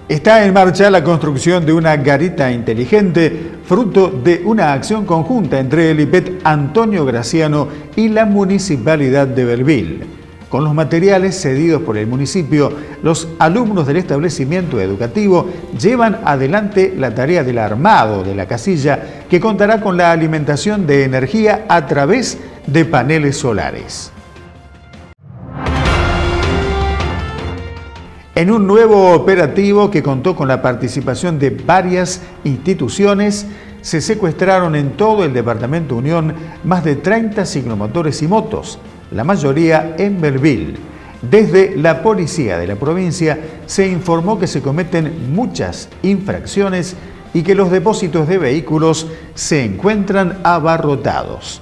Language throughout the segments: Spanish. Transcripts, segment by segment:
Está en marcha la construcción de una garita inteligente, fruto de una acción conjunta entre el IPET Antonio Graciano y la Municipalidad de Bellville. Con los materiales cedidos por el municipio, los alumnos del establecimiento educativo llevan adelante la tarea del armado de la casilla, que contará con la alimentación de energía a través de paneles solares. En un nuevo operativo que contó con la participación de varias instituciones, se secuestraron en todo el departamento Unión más de 30 ciclomotores y motos, la mayoría en Bellville. Desde la policía de la provincia se informó que se cometen muchas infracciones y que los depósitos de vehículos se encuentran abarrotados.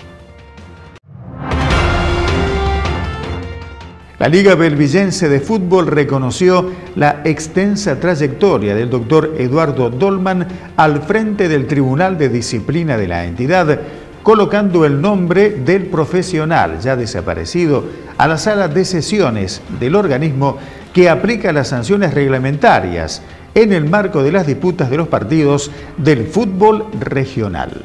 La Liga Belvillense de Fútbol reconoció la extensa trayectoria del doctor Eduardo Dolman al frente del Tribunal de Disciplina de la entidad, colocando el nombre del profesional ya desaparecido a la sala de sesiones del organismo que aplica las sanciones reglamentarias en el marco de las disputas de los partidos del fútbol regional.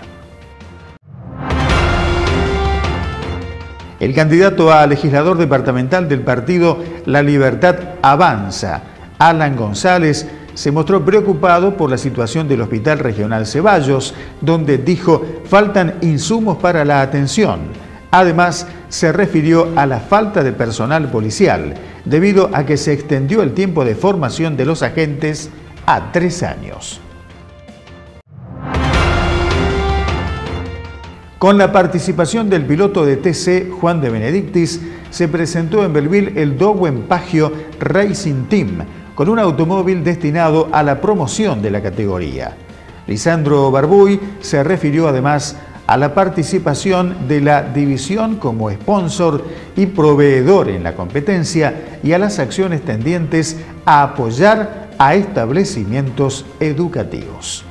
El candidato a legislador departamental del partido La Libertad Avanza, Alan González, se mostró preocupado por la situación del Hospital Regional Ceballos, donde dijo faltan insumos para la atención. Además, se refirió a la falta de personal policial, debido a que se extendió el tiempo de formación de los agentes a 3 años. Con la participación del piloto de TC, Juan de Benedictis, se presentó en Bellville el Dowen Pagio Racing Team, con un automóvil destinado a la promoción de la categoría. Lisandro Barbuy se refirió además a la participación de la división como sponsor y proveedor en la competencia y a las acciones tendientes a apoyar a establecimientos educativos.